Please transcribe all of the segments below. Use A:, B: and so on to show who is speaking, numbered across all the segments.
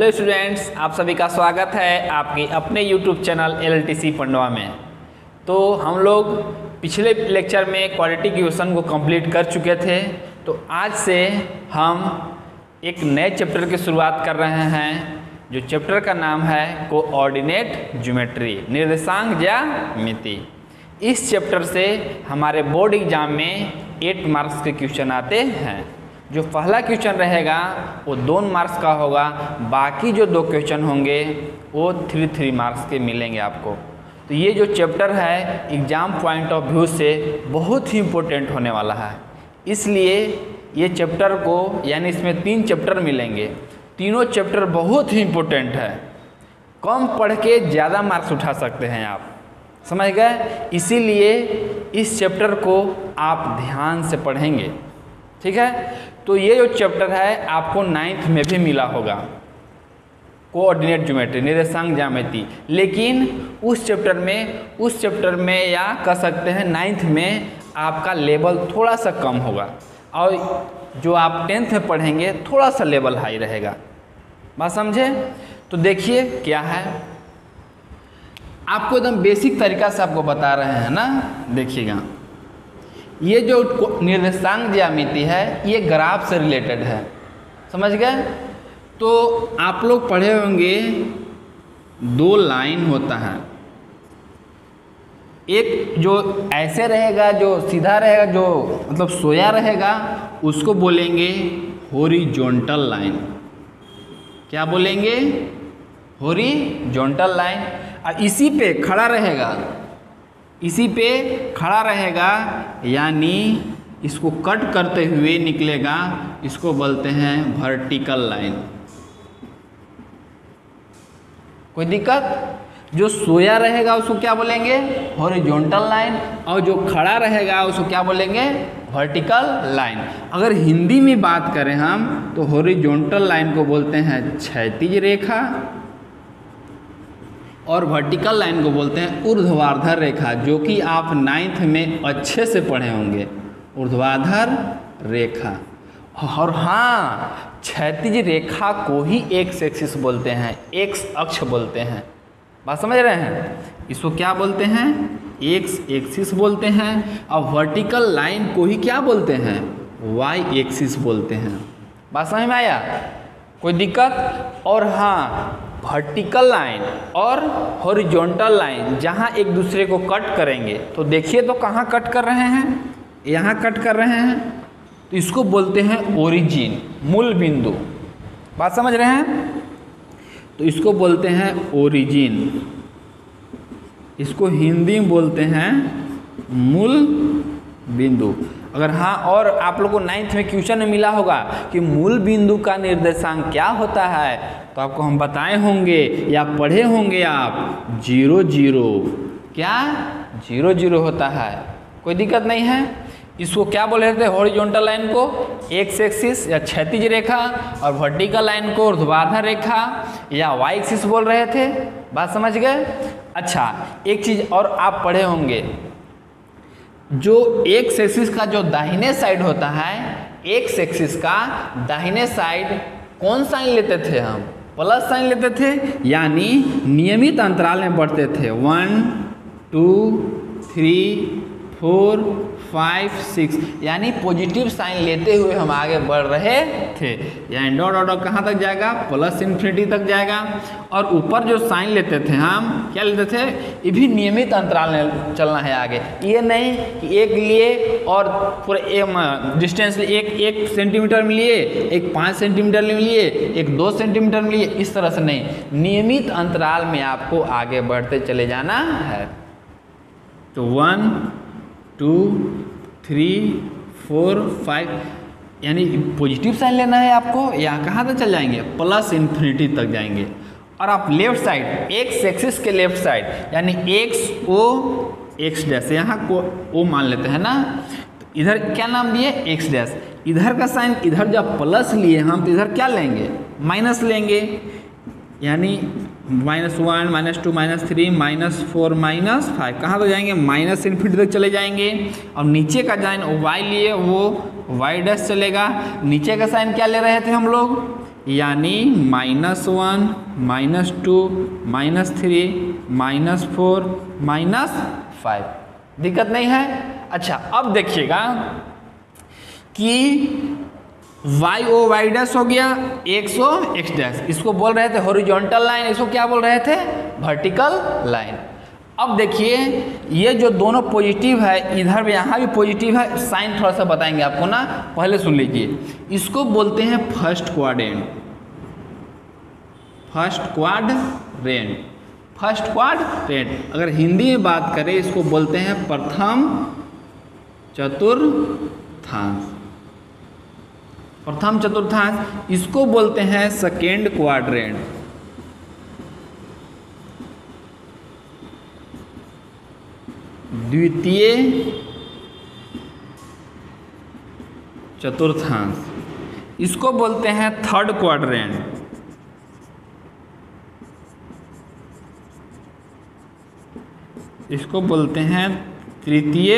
A: Hello students, आप सभी का स्वागत है आपके अपने यूट्यूब चैनल LTC पंडवा में। तो हम लोग पिछले लेक्चर में क्वालिटी क्वेश्चन को कंप्लीट कर चुके थे। तो आज से हम एक नए चैप्टर की शुरुआत कर रहे हैं, जो चैप्टर का नाम है कोऑर्डिनेट ज्योमेट्री, निर्देशांक ज्यामिति। इस चैप्टर से हमारे बोर्ड एग्जाम में 8 मार्क्स के क्वेश्चन आते हैं। जो पहला क्वेश्चन रहेगा वो 2 मार्क्स का होगा, बाकी जो 2 क्वेश्चन होंगे वो 3 मार्क्स के मिलेंगे आपको। तो ये जो चैप्टर है एग्ज़ाम पॉइंट ऑफ व्यू से बहुत ही इम्पोर्टेंट होने वाला है, इसलिए ये चैप्टर को यानी इसमें 3 चैप्टर मिलेंगे। तीनों चैप्टर बहुत ही इम्पोर्टेंट है, कम पढ़ के ज़्यादा मार्क्स उठा सकते हैं आप, समझ गए। इसीलिए इस चैप्टर को आप ध्यान से पढ़ेंगे, ठीक है। तो ये जो चैप्टर है आपको 9th में भी मिला होगा, कोऑर्डिनेट ज्योमेट्री, निर्देशांक ज्यामिति। लेकिन उस चैप्टर में या कह सकते हैं 9th में आपका लेवल थोड़ा सा कम होगा, और जो आप 10th में पढ़ेंगे थोड़ा सा लेवल हाई रहेगा। बात समझे? तो देखिए क्या है, आपको एकदम बेसिक तरीका से आपको बता रहे हैं ना। देखिएगा, ये जो निर्देशांक ज्यामिति है ये ग्राफ से रिलेटेड है, समझ गए। तो आप लोग पढ़े होंगे 2 लाइन होता है, एक जो ऐसे रहेगा, जो सीधा रहेगा, जो मतलब सोया रहेगा, उसको बोलेंगे हॉरिजॉन्टल लाइन। क्या बोलेंगे? Horizontal line. और इसी पे खड़ा रहेगा, यानी इसको कट करते हुए निकलेगा, इसको बोलते हैं वर्टिकल लाइन। कोई दिक्कत? जो सोया रहेगा उसको क्या बोलेंगे? हॉरिजॉन्टल लाइन, और जो खड़ा रहेगा उसको क्या बोलेंगे? Vertical line. अगर हिंदी में बात करें हम तो हॉरिजॉन्टल लाइन को बोलते हैं क्षैतिज रेखा, और वर्टिकल लाइन को बोलते हैं ऊर्ध्वाधर रेखा, जो कि आप 9th में अच्छे से पढ़े होंगे, ऊर्ध्वाधर रेखा। और हाँ, क्षैतिज रेखा को ही एक्स एक्सिस बोलते हैं, एक्स अक्ष बोलते हैं। बात समझ रहे हैं? इसको क्या बोलते हैं? एक्स एक्सिस बोलते हैं। और वर्टिकल लाइन को ही क्या बोलते हैं? वाई एक्सिस बोलते हैं। बात समझ में आया? कोई दिक्कत? और हाँ, वर्टिकल लाइन और हॉरिजॉन्टल लाइन जहाँ एक दूसरे को कट करेंगे, तो देखिए तो कहाँ कट कर रहे हैं? यहाँ कट कर रहे हैं, तो इसको बोलते हैं ओरिजिन, मूल बिंदु। बात समझ रहे हैं? तो इसको बोलते हैं ओरिजिन, इसको हिंदी में बोलते हैं मूल बिंदु। अगर हाँ, और आप लोगों को 9th में क्वेश्चन में मिला होगा कि मूल बिंदु का निर्देशांक क्या होता है, तो आपको हम बताए होंगे या पढ़े होंगे आप 0 0। क्या? 0 0 होता है। कोई दिक्कत नहीं है। इसको क्या बोल रहे थे? हॉरिजॉन्टल लाइन को एक्स एक्सिस या क्षैतिज रेखा, और वर्टिकल लाइन को ऊर्ध्वाधर रेखा या वाई एक्सिस बोल रहे थे। बात समझ गए? अच्छा, एक चीज़ और आप पढ़े होंगे, जो एक्स एक्सिस का जो दाहिने साइड होता है, एक्स एक्सिस का दाहिने साइड कौन साइन लेते थे हम? प्लस साइन लेते थे, यानी नियमित अंतराल में बढ़ते थे। 1 2 3 4 5 6, यानी पॉजिटिव साइन लेते हुए हम आगे बढ़ रहे थे। यानी डॉट डॉट कहाँ तक जाएगा? प्लस इन्फिनिटी तक जाएगा। और ऊपर जो साइन लेते थे हम, क्या लेते थे? ये भी नियमित अंतराल में चलना है आगे। ये नहीं कि एक लिए और पूरा डिस्टेंस एक सेंटीमीटर में लिए, एक 5 सेंटीमीटर में लिए, एक 2 सेंटीमीटर में लिए, इस तरह से नहीं, नियमित अंतराल में आपको आगे बढ़ते चले जाना है। तो 1 2 3 4 5, यानी पॉजिटिव साइन लेना है आपको। यहाँ कहाँ तक चल जाएंगे? प्लस इन्फिनिटी तक जाएंगे। और आप लेफ्ट साइड, एक्स एक्सिस के लेफ्ट साइड, यानी एक्स ओ एक्स डैश, यहाँ को ओ मान लेते हैं ना, तो इधर क्या नाम दिए? X dash. इधर का साइन, इधर जब प्लस लिए हम, तो इधर क्या लेंगे? माइनस लेंगे, यानी -1 -2 -3 -4 -5, कहाँ तक जाएंगे? माइनस इन्फिनिटी तक चले जाएंगे। और नीचे का साइन वाई लिए, वो वाई डैश चलेगा। नीचे का साइन क्या ले रहे थे हम लोग? यानी -1, -2, -3, -4, -5। दिक्कत नहीं है। अच्छा अब देखिएगा कि y ओ y डैश हो गया, x ओ x डैश, इसको बोल रहे थे हॉरिजॉन्टल लाइन, इसको क्या बोल रहे थे वर्टिकल लाइन। अब देखिए ये जो दोनों पॉजिटिव है, इधर भी यहाँ भी पॉजिटिव है, साइन थोड़ा सा बताएंगे आपको ना, पहले सुन लीजिए। इसको बोलते हैं first quadrant, first quadrant, first quadrant. अगर हिंदी में बात करें इसको बोलते हैं प्रथम चतुर्थांश, प्रथम चतुर्थांश। इसको बोलते हैं सेकेंड क्वाड्रेंट, द्वितीय चतुर्थांश। इसको बोलते हैं थर्ड क्वाड्रेंट, इसको बोलते हैं तृतीय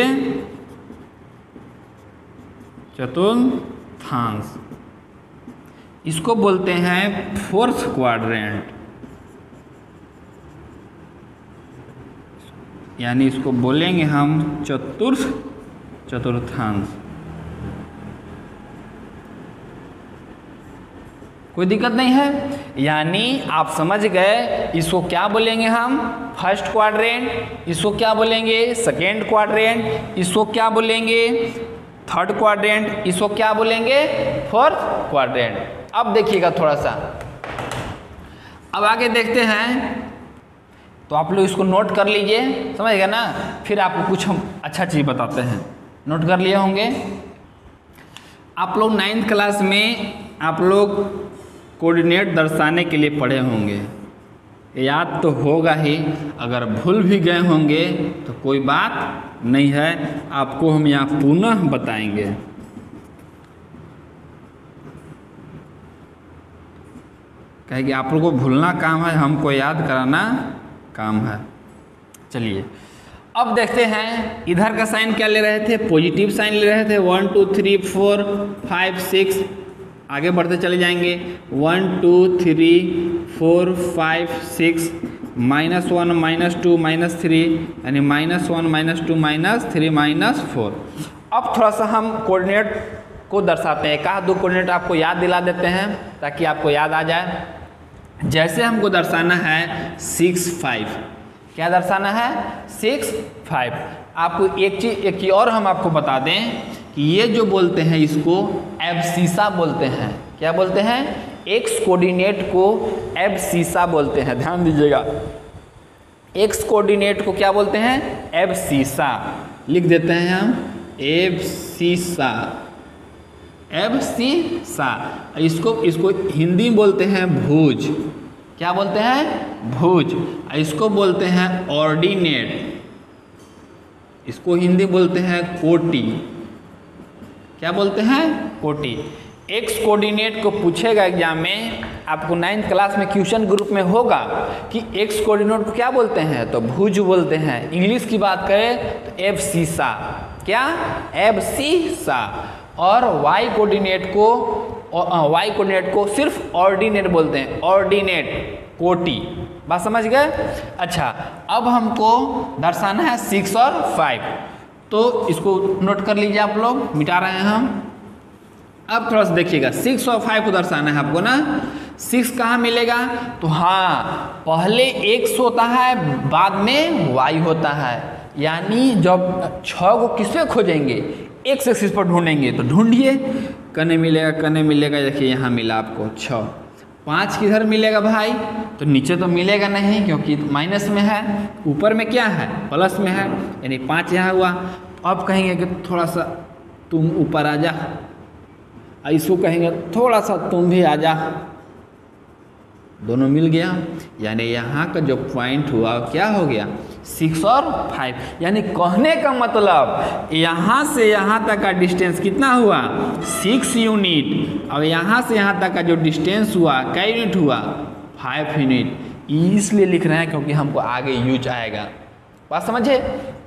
A: चतुर्थांश, इसको बोलते हैं फोर्थ क्वाड्रेंट, यानी इसको बोलेंगे हम चतुर्थ चतुर्थांश। कोई दिक्कत नहीं है। यानी आप समझ गए इसको क्या बोलेंगे हम फर्स्ट क्वाड्रेंट, इसको क्या बोलेंगे सेकेंड क्वाड्रेंट, इसको क्या बोलेंगे थर्ड क्वाड्रेंट, इसको क्या बोलेंगे फोर्थ क्वाड्रेंट। अब देखिएगा थोड़ा सा, अब आगे देखते हैं। तो आप लोग इसको नोट कर लीजिए, समझ गए ना, फिर आपको कुछ हम अच्छा चीज़ बताते हैं। नोट कर लिए होंगे आप लोग 9th क्लास में, आप लोग कोऑर्डिनेट दर्शाने के लिए पढ़े होंगे, याद तो होगा ही। अगर भूल भी गए होंगे तो कोई बात नहीं है, आपको हम यहाँ पुनः बताएंगे। कहेंगे आप लोगों को भूलना काम है, हमको याद कराना काम है। चलिए अब देखते हैं इधर का साइन क्या ले रहे थे, पॉजिटिव साइन ले रहे थे। 1 2 3 4 5 6, आगे बढ़ते चले जाएंगे। 1 2 3 4 5 6, -1 -2 -3, यानी -1 -2 -3 -4। अब थोड़ा सा हम कोऑर्डिनेट को दर्शाते हैं, एक आध दो कोऑर्डिनेट आपको याद दिला देते हैं ताकि आपको याद आ जाए। जैसे हमको दर्शाना है 6 5, क्या दर्शाना है 6 5। आपको एक चीज़ और हम आपको बता दें कि ये जो बोलते हैं इसको एब्सिसा बोलते हैं। क्या बोलते हैं, एक्स कोऑर्डिनेट को एब्सिसा बोलते हैं, ध्यान दीजिएगा। एक्स कोऑर्डिनेट को क्या बोलते हैं एब्सिसा, लिख देते हैं हम एब्सिसा, एब्सिसा। इसको हिंदी में बोलते हैं भुज, क्या बोलते हैं भुज। इसको बोलते हैं ऑर्डिनेट, इसको हिंदी बोलते हैं कोटि, क्या बोलते हैं कोटि। एक्स कोऑर्डिनेट को पूछेगा एग्जाम में, आपको 9th क्लास में क्वेश्चन ग्रुप में होगा कि एक्स कोऑर्डिनेट को क्या बोलते हैं, तो भुज बोलते हैं। इंग्लिश की बात करें तो एब्सिसा, क्या एब्सिसा। और वाई कोऑर्डिनेट को सिर्फ ऑर्डिनेट बोलते हैं, ऑर्डिनेट कोटि। बात समझ गए। अच्छा अब हमको दर्शाना है 6 और 5, तो इसको नोट कर लीजिए आप लोग, मिटा रहे हैं हम। अब थोड़ा सा देखिएगा 6 और 5 को दर्शाना है आपको ना। 6 कहाँ मिलेगा, तो हाँ पहले x होता है बाद में y होता है, यानी जब 6 को किस पे खोजेंगे, x एक्सिस पर ढूंढेंगे। तो ढूंढिए, कने मिलेगा, देखिए यहाँ मिला आपको 6। 5 किधर मिलेगा भाई, तो नीचे तो मिलेगा नहीं क्योंकि माइनस में है, ऊपर में क्या है प्लस में है, यानी 5 यहाँ हुआ। अब कहेंगे कि थोड़ा सा तुम ऊपर आ जा, इसको कहेंगे थोड़ा सा तुम भी आ जा, दोनों मिल गया, यानी यहाँ का जो पॉइंट हुआ क्या हो गया 6 और 5। यानी कहने का मतलब यहाँ से यहाँ तक का डिस्टेंस कितना हुआ 6 यूनिट, और यहाँ से यहाँ तक का जो डिस्टेंस हुआ क्या यूनिट हुआ 5 यूनिट। इसलिए लिख रहे हैं क्योंकि हमको आगे यूज आएगा, बात समझे।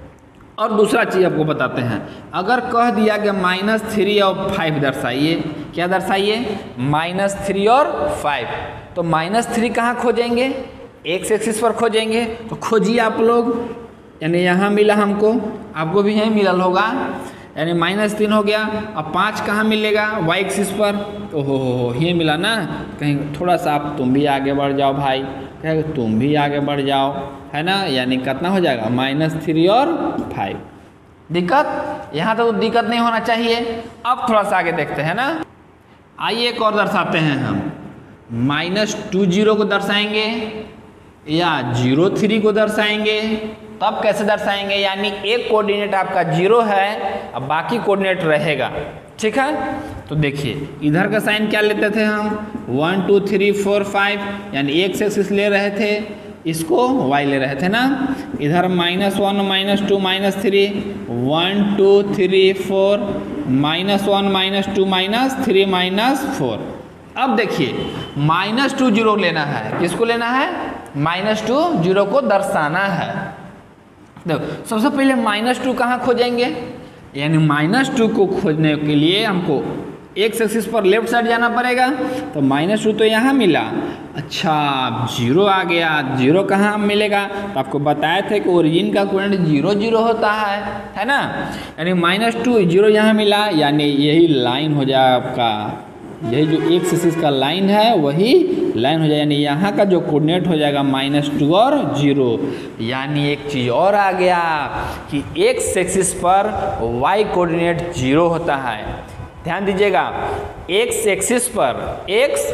A: और दूसरा चीज़ आपको बताते हैं, अगर कह दिया कि -3 और 5 दर्शाइए, क्या दर्शाइए, -3 और 5। तो -3 कहाँ खोजेंगे, एक्स एक्सिस पर खोजेंगे। तो खोजिए आप लोग, यानी यहाँ मिला हमको, आपको भी यहीं मिलल होगा, यानी -3 हो गया। अब 5 कहाँ मिलेगा, वाई एक्सिस पर। ओहो हो, ये मिला ना। कहीं थोड़ा सा आप तुम भी आगे बढ़ जाओ भाई, कहेगा तुम भी आगे बढ़ जाओ, है ना। यानी कितना हो जाएगा, -3 और 5। दिक्कत यहाँ तक तो दिक्कत नहीं होना चाहिए। अब थोड़ा सा आगे देखते हैं ना। आइए एक और दर्शाते हैं हम, -20 को दर्शाएंगे या 03 को दर्शाएंगे। तब कैसे दर्शाएंगे, यानी एक कोऑर्डिनेट आपका 0 है, अब बाकी कोऑर्डिनेट रहेगा, ठीक है। तो देखिए इधर का साइन क्या लेते थे हम, 1 2 3 4 5, यानी एक्स एक्सिस ले रहे थे, इसको y ले रहे थे ना। इधर -1 -2 -3, 1 2 3 4, -1 -2 -3 -4। अब देखिए -20 लेना है, किसको लेना है, -20 को दर्शाना है। देखो सबसे पहले -2 कहाँ खोजेंगे, यानी -2 को खोजने के लिए हमको एक्स एक्सिस पर लेफ्ट साइड जाना पड़ेगा। तो -2 तो यहाँ मिला, अच्छा 0 आ गया। 0 कहाँ मिलेगा, तो आपको बताए थे कि ओरिजिन का कोऑर्डिनेट 0 0 होता है ना। यानी -2 0 यहाँ मिला, यानी यही लाइन हो जाए आपका, यही जो एक्स एक्सिस का लाइन है वही लाइन हो जाए, यानी यहाँ का जो कोऑर्डिनेट हो जाएगा -2 और 0। यानी एक चीज़ और आ गया कि एक्स एक्सिस पर वाई कोऑर्डिनेट 0 होता है। ध्यान दीजिएगा, एक्स एक्सिस पर, एक्स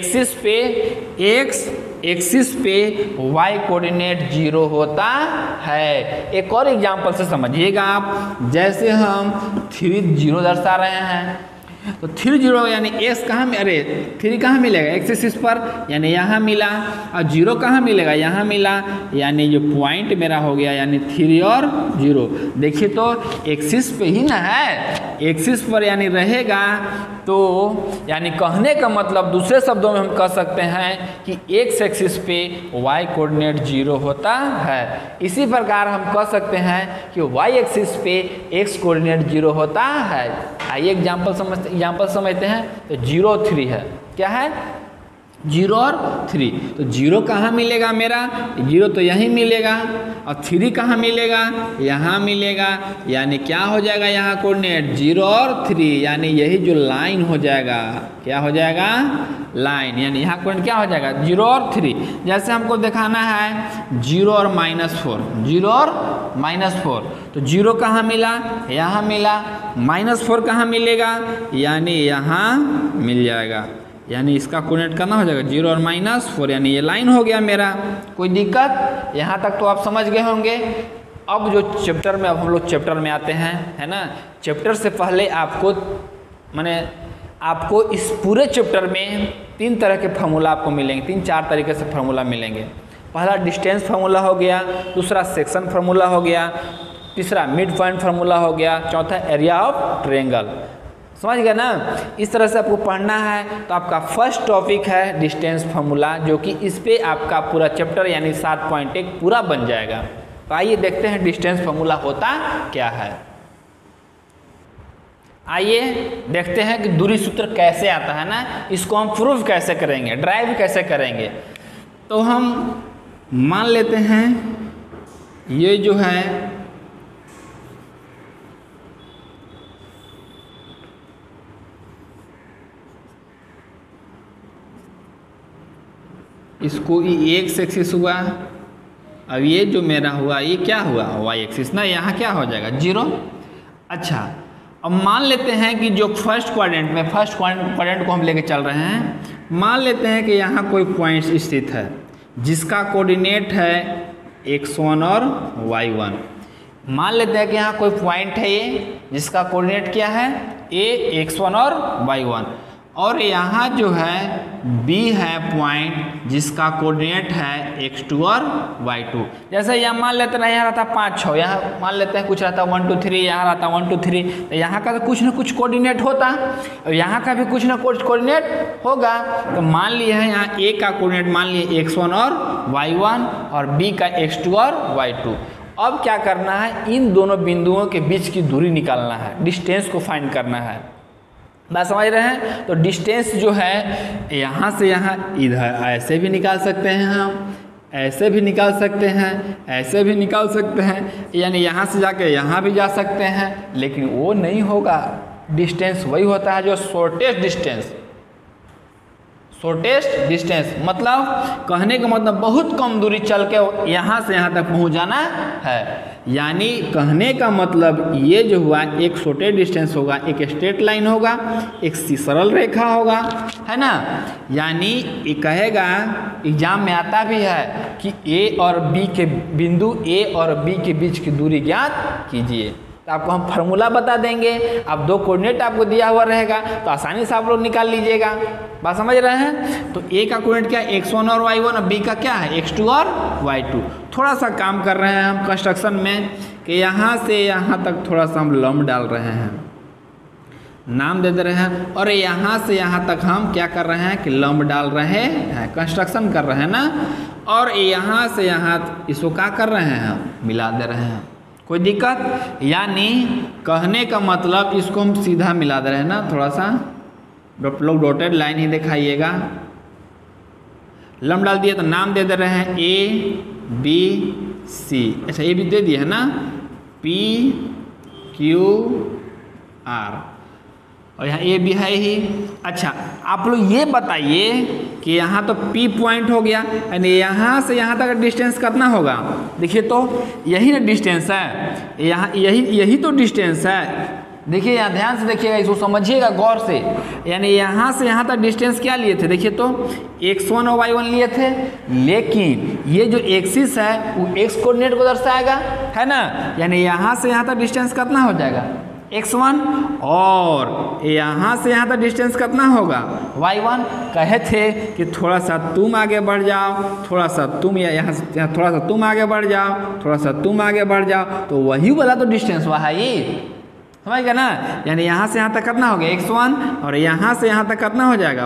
A: एक्सिस पे वाई कोऑर्डिनेट 0 होता है। एक और एग्जांपल से समझिएगा आप, जैसे हम 3 0 दर्शा रहे हैं, तो 3 0 यानी एक्स कहाँ, अरे 3 कहाँ मिलेगा, एक्स एक्सिस पर, यानी यहाँ मिला। और 0 कहाँ मिलेगा, यहाँ मिला, यानी जो पॉइंट मेरा हो गया, यानी 3 और 0। देखिए तो एक्सिस पे ही ना है, एक्सिस पर यानी रहेगा। तो यानी कहने का मतलब दूसरे शब्दों में हम कह सकते हैं कि एक्स एक्सिस पे वाई कोऑर्डिनेट 0 होता है। इसी प्रकार हम कह सकते हैं कि वाई एक्सिस पे एक्स कोऑर्डिनेट 0 होता है। आइए एग्जाम्पल समझते हैं। तो 0 3 है, क्या है, 0 और 3। तो 0 कहाँ मिलेगा मेरा, 0 तो यहीं मिलेगा, और 3 कहाँ मिलेगा, यहाँ मिलेगा। यानी क्या हो जाएगा यहाँ कोऑर्डिनेट 0 और 3, यानी यही जो लाइन हो जाएगा, क्या हो जाएगा, लाइन। यानी यहाँ कोऑर्डिनेट क्या हो जाएगा, 0 और 3। जैसे हमको दिखाना है 0 और -4, 0 और -4। तो 0 कहाँ मिला, यहाँ मिला। -4 कहाँ मिलेगा, यानी यहाँ मिल जाएगा। यानी इसका कोऑर्डिनेट करना हो जाएगा 0 और -4, यानी ये लाइन हो गया मेरा। कोई दिक्कत, यहाँ तक तो आप समझ गए होंगे। अब जो चैप्टर में, अब हम लोग चैप्टर में आते हैं, है ना। चैप्टर से पहले आपको आपको इस पूरे चैप्टर में 3 तरह के फार्मूला आपको मिलेंगे, 3-4 तरीके से फार्मूला मिलेंगे। पहला डिस्टेंस फार्मूला हो गया, दूसरा सेक्शन फार्मूला हो गया, तीसरा मिड पॉइंट फार्मूला हो गया, चौथा एरिया ऑफ ट्रायंगल। समझ गए ना। इस तरह से आपको पढ़ना है। तो आपका फर्स्ट टॉपिक है डिस्टेंस फार्मूला, जो कि इस पे आपका पूरा चैप्टर यानी 7.1 पूरा बन जाएगा। तो आइए देखते हैं डिस्टेंस फार्मूला होता क्या है। आइए देखते हैं कि दूरी सूत्र कैसे आता है ना, इसको हम प्रूफ कैसे करेंगे, ड्राइव कैसे करेंगे। तो हम मान लेते हैं ये जो है इसको ये एक्स एक्सिस हुआ, अब ये जो मेरा हुआ ये क्या हुआ, वाई एक्सिस ना। यहाँ क्या हो जाएगा 0। अच्छा अब मान लेते हैं कि जो फर्स्ट क्वाड्रेंट में, फर्स्ट क्वाड्रेंट को हम लेके चल रहे हैं। मान लेते हैं कि यहाँ कोई पॉइंट स्थित है जिसका कोऑर्डिनेट है x1 और y1। मान लेते हैं कि यहाँ कोई पॉइंट है ये जिसका कोऑर्डिनेट क्या है, a x1 और y1, और यहाँ जो है B है पॉइंट जिसका कोऑर्डिनेट है x2 और y2। जैसे यहाँ मान लेते हैं यहाँ रहता 5 6, यहाँ मान लेते हैं कुछ रहता 1 2 3, यहाँ रहता 1 2 3। तो यहाँ का तो कुछ ना कुछ कोऑर्डिनेट होता और यहाँ का भी कुछ ना कुछ कोऑर्डिनेट होगा। तो मान लिए है यहाँ A का कोऑर्डिनेट मान लिए x1 और y1 और B का x2 और y2। अब क्या करना है, इन दोनों बिंदुओं के बीच की दूरी निकालना है, डिस्टेंस को फाइंड करना है। बात समझ रहे हैं। तो डिस्टेंस जो है यहाँ से यहाँ इधर ऐसे भी निकाल सकते हैं, हम ऐसे भी निकाल सकते हैं, ऐसे भी निकाल सकते हैं, यानी यहाँ से जाके यहाँ भी जा सकते हैं, लेकिन वो नहीं होगा। डिस्टेंस वही होता है जो शॉर्टेस्ट डिस्टेंस। शॉर्टेस्ट डिस्टेंस मतलब कहने का मतलब बहुत कम दूरी चल के यहाँ से यहाँ तक पहुँच जाना है। यानी कहने का मतलब ये जो हुआ, एक शॉर्टेस्ट डिस्टेंस होगा, एक स्ट्रेट लाइन होगा, एक सरल रेखा होगा, है ना। यानी ये कहेगा, एग्जाम में आता भी है कि ए और बी के बिंदु ए और बी के बीच की दूरी ज्ञात कीजिए। तो आपको हम फार्मूला बता देंगे, अब दो कोऑर्डिनेट आपको दिया हुआ रहेगा तो आसानी से आप लोग निकाल लीजिएगा। बात समझ रहे हैं। तो ए का कोऑर्डिनेट क्या है, x1 और y1, और बी का क्या है, x2 और y2। थोड़ा सा काम कर रहे हैं हम कंस्ट्रक्शन में कि यहाँ से यहाँ तक थोड़ा सा हम लंब डाल रहे हैं, नाम दे दे रहे हैं, और यहाँ से यहाँ तक हम क्या कर रहे हैं कि लंब डाल रहे हैं, कंस्ट्रक्शन कर रहे हैं ना। और यहाँ से यहाँ इसको क्या कर रहे हैं, हम मिला दे रहे हैं, कोई दिक्कत। यानी कहने का मतलब इसको हम सीधा मिला दे रहे हैं ना, थोड़ा सा लोग डॉटेड लाइन ही दिखाइएगा। लंब डाल दिए तो नाम दे दे रहे हैं ए बी सी। अच्छा ये भी दे दिए है ना, पी क्यू आर, और यहाँ ए भी है ही। अच्छा आप लोग ये बताइए कि यहाँ तो P पॉइंट हो गया, यानी यहाँ से यहाँ तक डिस्टेंस कितना होगा। देखिए तो यही ना डिस्टेंस है, यहाँ यही तो डिस्टेंस है। देखिए यहाँ ध्यान से देखिएगा, इसको समझिएगा गौर से। यानी यहाँ से यहाँ तक डिस्टेंस क्या लिए थे, देखिए तो x1 और y1 लिए थे, लेकिन ये जो एक्सिस है वो x कोऑर्डिनेट को दर्शाएगा, है ना। यानी यहाँ से यहाँ तक डिस्टेंस कितना हो जाएगा, x1, और यहाँ से यहाँ तक डिस्टेंस कितना होगा, y1। कहे थे कि थोड़ा सा तुम आगे बढ़ जाओ, थोड़ा सा तुम यहाँ से थोड़ा सा तुम आगे बढ़ जाओ, थोड़ा सा तुम आगे बढ़ जाओ, तो वही वाला तो डिस्टेंस हुआ है ये, समझ गया ना। यानी यहाँ से यहाँ तक कितना हो गया, x1, और यहाँ से यहाँ तक कितना हो जाएगा,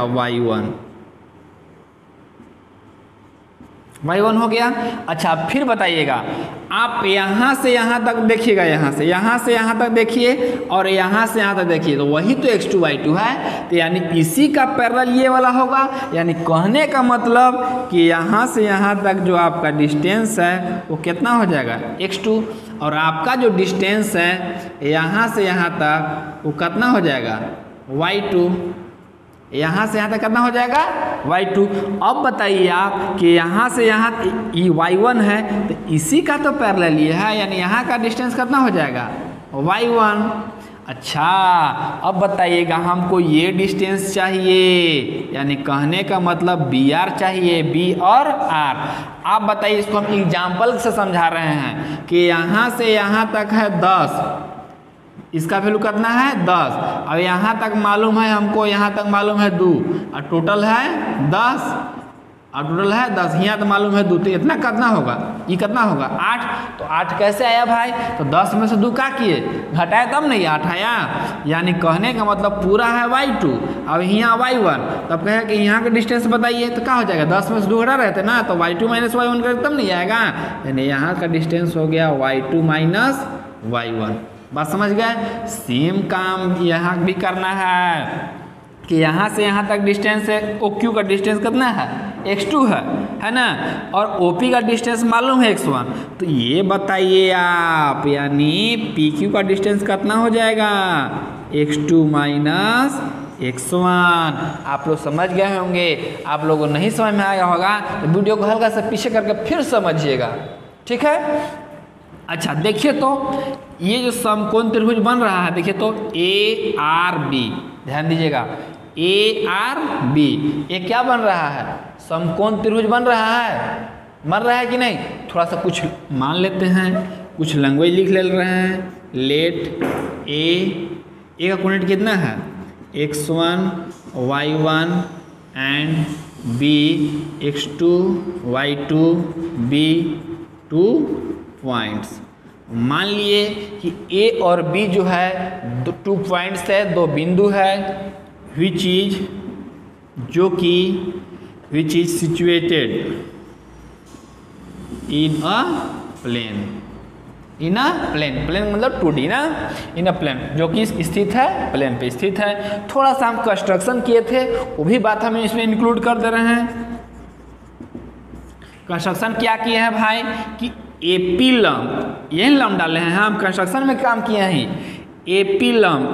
A: y1 हो गया। अच्छा फिर बताइएगा, आप यहाँ से यहाँ तक देखिएगा, यहाँ से यहाँ तक देखिए, और यहाँ से यहाँ तक देखिए, तो वही तो x2 y2 है। तो यानी इसी का पैरेलल ये वाला होगा। यानी कहने का मतलब कि यहाँ से यहाँ तक जो आपका डिस्टेंस है वो कितना हो जाएगा, x2, और आपका जो डिस्टेंस है यहाँ से यहाँ तक वो कितना हो जाएगा, y2। यहाँ से यहाँ तक कितना हो जाएगा, y2। अब बताइए आप कि यहाँ से यहाँ ये y1 है, तो इसी का तो पैरेलल ये है, यानी यहाँ का डिस्टेंस कितना हो जाएगा, y1। अच्छा अब बताइएगा, हमको ये डिस्टेंस चाहिए, यानी कहने का मतलब BR चाहिए, B और R। आप बताइए, इसको हम एग्जाम्पल से समझा रहे हैं कि यहाँ से यहाँ तक है 10, इसका वैल्यू कितना है 10, अब यहाँ तक मालूम है हमको, यहाँ तक मालूम है 2, और टोटल है 10, और टोटल है 10, यहाँ तो मालूम है 2, तो इतना कितना होगा, ये कितना होगा 8। तो 8 कैसे आया भाई, तो 10 में से 2 क्या किए, घटाए तब नहीं 8 आया। यानी कहने का मतलब पूरा है y2, अब यहाँ y1, तब कहे कि यहाँ का डिस्टेंस बताइए, तो क्या हो जाएगा, 10 में से 2 घटा रहते ना, तो y2 माइनस y1 कर तब नहीं आएगा। यानी यहाँ का डिस्टेंस हो गया y2 माइनस y1। बात समझ गए। सेम काम यहाँ भी करना है कि यहाँ से यहाँ तक डिस्टेंस है, OQ का डिस्टेंस कितना है, x2 है ना, और OP का डिस्टेंस मालूम है x1। तो ये बताइए आप, यानी PQ का डिस्टेंस कितना हो जाएगा, x2 माइनस x1। आप लोग समझ गए होंगे। आप लोगों को नहीं समझ में आया होगा तो वीडियो को हल्का सा पीछे करके फिर समझिएगा, ठीक है। अच्छा देखिए तो ये जो समकोण त्रिभुज बन रहा है, देखिए तो ARB, ध्यान दीजिएगा, ARB ये क्या बन रहा है, समकोण त्रिभुज बन रहा है कि नहीं। थोड़ा सा कुछ मान लेते हैं, कुछ लैंग्वेज लिख ले रहे हैं। लेट ए का कोऑर्डिनेट कितना है, x1 y1 and B x2 y2 B 2 points. मान लिए कि A और B जो है 2 पॉइंट्स है, 2 बिंदु है, which is situated in a plane, in a plane, plane मतलब 2D ना, इन अ प्लेन जो कि स्थित है, प्लेन पे स्थित है। थोड़ा सा हम कंस्ट्रक्शन किए थे, वो भी बात हम इसमें इंक्लूड कर दे रहे हैं। कंस्ट्रक्शन क्या किए हैं भाई कि AP लंब, यही लंब डाले हैं, हम कंस्ट्रक्शन में काम किए हैं। AP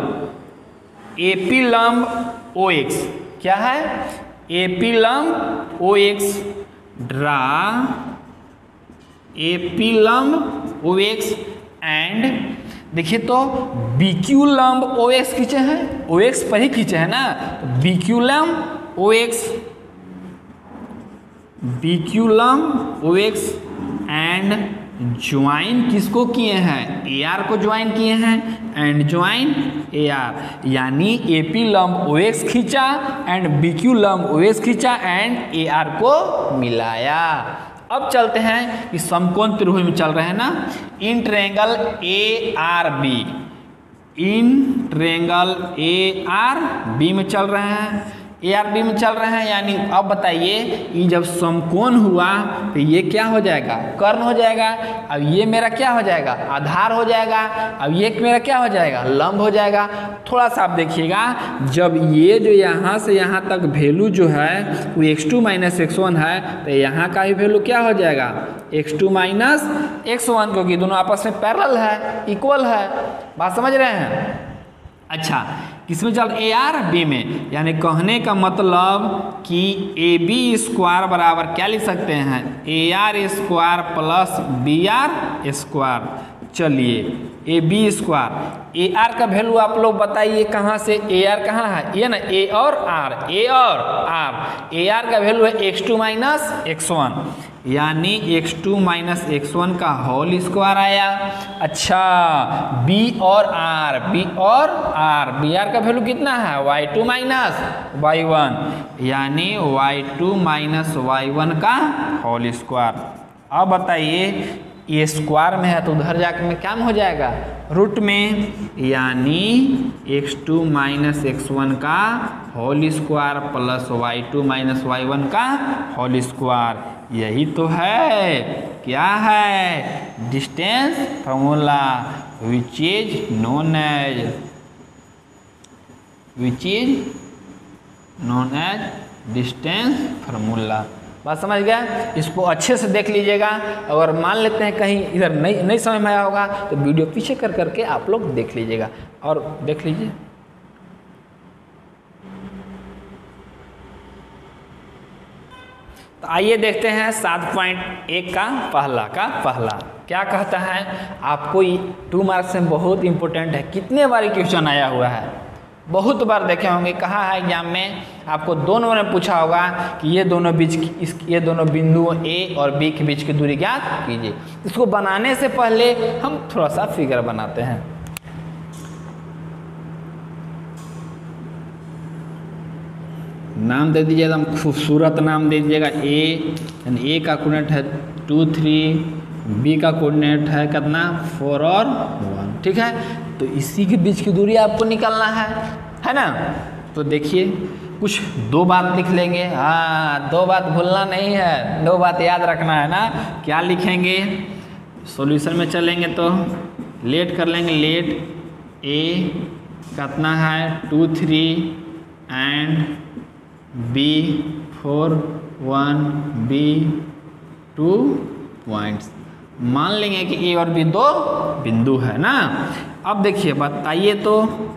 A: लंब OX क्या है, AP लंब OX, ड्रा AP लंब OX एंड देखिए तो BQ लंब OX खींचे हैं, OX पर ही खींचे हैं ना, तो BQ लंब OX, BQ लंब OX एंड ज्वाइन किसको किए हैं, AR को ज्वाइन किए हैं, एंड ज्वाइन AR, यानी AP लंब OX खींचा एंड BQ लंब OX खींचा एंड AR को मिलाया। अब चलते हैं कि समकोण त्रिभुज में चल रहे हैं ना, in triangle ARB, in triangle ARB में चल रहे हैं, ARB में चल रहे हैं, यानी अब बताइए ये जब समकोण हुआ तो ये क्या हो जाएगा, कर्ण हो जाएगा। अब ये मेरा क्या हो जाएगा, आधार हो जाएगा। अब ये मेरा क्या हो जाएगा, लंब हो जाएगा। थोड़ा सा आप देखिएगा, जब ये जो यहाँ से यहाँ तक वैल्यू जो है वो x2 - x1 है, तो यहाँ का भी वैल्यू क्या हो जाएगा, x2 - x1, क्योंकि दोनों आपस में पैरेलल है, इक्वल है। बात समझ रहे हैं। अच्छा, किसमें चल, ARB में, यानी कहने का मतलब कि AB स्क्वायर बराबर क्या लिख सकते हैं, AR square plus BR square. चलिए AB स्क्वायर, AR का वैल्यू आप लोग बताइए कहाँ से, AR कहाँ है, ये ना A और R, A और R, AR का वैल्यू है x2 - x1, यानी x2 - x1 का होल स्क्वायर आया। अच्छा, B और R, B और R, BR का वैल्यू कितना है, y2 - y1, यानी y2 - y1 का होल स्क्वायर। अब बताइए ये स्क्वायर में है तो उधर जाकर में क्या हो जाएगा, रूट में, यानी x2 - x1 का whole square plus y2 - y1 का होल स्क्वायर। यही तो है, क्या है, distance formula, which is known as distance formula. बात समझ गया। इसको अच्छे से देख लीजिएगा। अगर मान लेते हैं कहीं इधर नहीं समझ में आया होगा तो वीडियो पीछे कर करके आप लोग देख लीजिएगा और देख लीजिए। तो आइए देखते हैं 7.1 का पहला क्या कहता है। आपको 2 मार्क्स में बहुत इंपॉर्टेंट है, कितने बार क्वेश्चन आया हुआ है, बहुत बार देखे होंगे। कहाँ है एग्जाम में, आपको 2 नंबर में पूछा होगा कि ये दोनों बिंदुओं A और B के बीच की दूरी ज्ञात कीजिए। इसको बनाने से पहले हम थोड़ा सा फिगर बनाते हैं। नाम दे दीजिएगा, एकदम खूबसूरत नाम दे दीजिएगा। यानी A का कोऑर्डिनेट है 2, 3, B का कोऑर्डिनेट है कितना 4 और 1, ठीक है। तो इसी के बीच की दूरी आपको निकालना है ना। तो देखिए कुछ 2 बात लिख लेंगे। हाँ, 2 बात भूलना नहीं है, 2 बात याद रखना है ना। क्या लिखेंगे, सॉल्यूशन में चलेंगे तो लेट कर लेंगे। लेट A कितना है 2, 3 एंड B 4, 1, B 2 पॉइंट्स। मान लेंगे कि A और B 2 बिंदु है ना। अब देखिए बताइए तो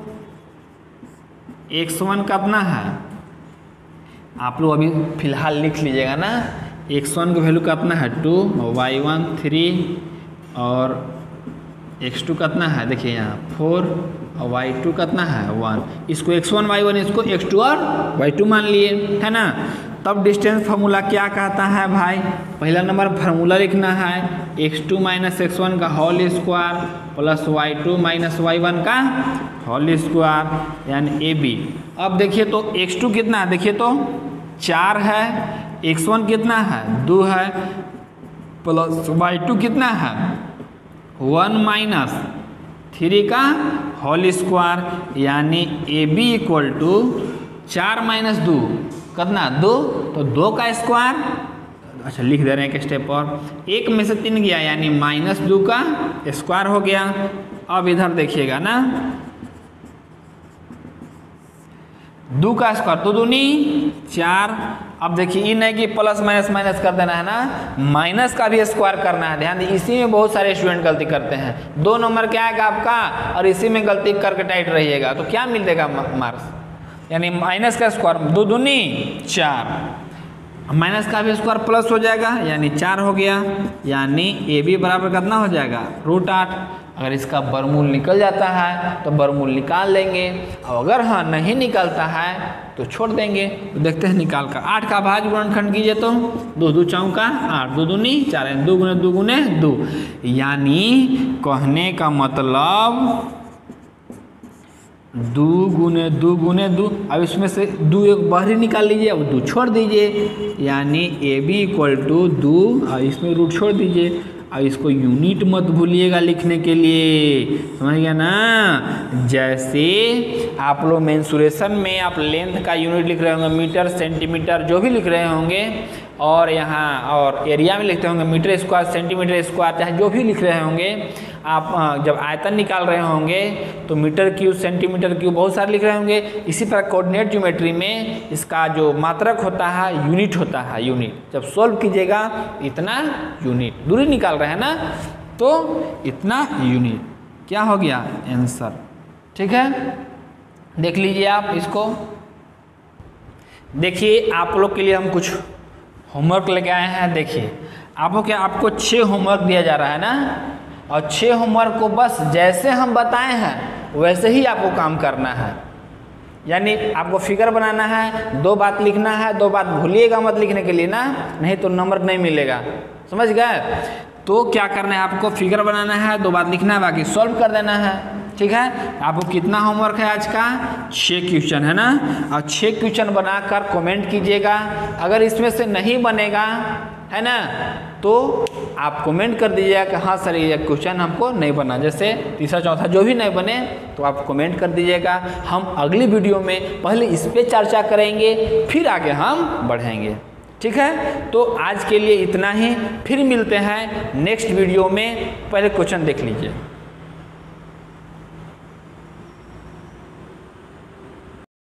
A: x1 कितना है, आप लोग अभी फिलहाल लिख लीजिएगा ना। x1 का वैल्यू कितना है 2, y1 3 और x2 कितना है, देखिए यहाँ 4 और y2 कितना है 1। इसको x1 y1, इसको x2 और y2 मान लिए, है ना। तब डिस्टेंस फार्मूला क्या कहता है भाई, पहला नंबर फार्मूला लिखना है x2 - x1 का whole square plus y2 - y1 का होल स्क्वायर, यानी AB। अब देखिए तो x2 कितना है, देखिए तो 4 है, x1 कितना है 2 है, प्लस y2 कितना है 1 - 3 का होल स्क्वायर, यानी AB = 4 - 2 कितना 2, तो 2 का स्क्वायर अच्छा लिख दे रहे हैं एक स्टेप और, 1 में से 3 गया यानी -2 का स्क्वायर हो गया। अब इधर देखिएगा ना, 2 का स्क्वायर 2 दूनी 4। अब देखिए ये नहीं कि प्लस माइनस माइनस कर देना है ना, माइनस का भी स्क्वायर करना है। ध्यान दीजिए, इसी में बहुत सारे स्टूडेंट गलती करते हैं। 2 नंबर क्या आएगा आपका, और इसी में गलती करके टाइट रहिएगा तो क्या मिलेगा मार्क्स, यानी माइनस का स्क्वायर 2 दूनी 4, माइनस का भी स्क्वायर प्लस हो जाएगा यानी 4 हो गया, यानी ए बी बराबर कितना हो जाएगा √8। अगर इसका वर्गमूल निकल जाता है तो वर्गमूल निकाल लेंगे, और अगर हाँ नहीं निकलता है तो छोड़ देंगे। तो देखते हैं निकाल कर, 8 का भाज्य गुणनखंड कीजिए तो 2 2 चौका 8, 2 दूनी 4, 2 गुने 2 गुने 2, यानी कहने का मतलब 2 गुने 2 गुने 2। अब इसमें से 2 एक बाहरी निकाल लीजिए, अब 2 छोड़ दीजिए, यानी ए बी इक्वल टू 2, और इसमें रूट छोड़ दीजिए। अब इसको यूनिट मत भूलिएगा लिखने के लिए, समझ गया ना। जैसे आप लोग मेंसुरेशन में आप लेंथ का यूनिट लिख रहे होंगे, मीटर सेंटीमीटर जो भी लिख रहे होंगे, और यहाँ और एरिया में लिखते होंगे मीटर स्क्वायर सेंटीमीटर स्क्वायर, चाहे जो भी लिख रहे होंगे। आप जब आयतन निकाल रहे होंगे तो मीटर क्यूब सेंटीमीटर क्यूब बहुत सारे लिख रहे होंगे। इसी तरह कोऑर्डिनेट ज्योमेट्री में इसका जो मात्रक होता है यूनिट होता है, यूनिट। जब सॉल्व कीजिएगा इतना यूनिट, दूरी निकाल रहे हैं ना तो इतना यूनिट, क्या हो गया आंसर। ठीक है, देख लीजिए आप इसको। देखिए आप लोग के लिए हम कुछ होमवर्क लेके आए हैं। देखिए आपको 6 होमवर्क दिया जा रहा है ना, और 6 होमवर्क को बस जैसे हम बताए हैं वैसे ही आपको काम करना है। यानी आपको फिगर बनाना है, 2 बात लिखना है, 2 बात भूलिएगा मत लिखने के लिए ना, नहीं तो नंबर नहीं मिलेगा, समझ गए। तो क्या करना है, आपको फिगर बनाना है, 2 बात लिखना है, बाकी सॉल्व कर देना है। ठीक है, आपको कितना होमवर्क है आज का, 6 क्वेश्चन है ना, और 6 क्वेश्चन बनाकर कमेंट कीजिएगा। अगर इसमें से नहीं बनेगा है ना तो आप कमेंट कर दीजिएगा कि हाँ सर ये क्वेश्चन हमको नहीं बना, जैसे तीसरा चौथा जो भी नहीं बने तो आप कमेंट कर दीजिएगा। हम अगली वीडियो में पहले इस पे चर्चा करेंगे, फिर आगे हम बढ़ेंगे। ठीक है, तो आज के लिए इतना ही, फिर मिलते हैं नेक्स्ट वीडियो में। पहले क्वेश्चन देख लीजिए।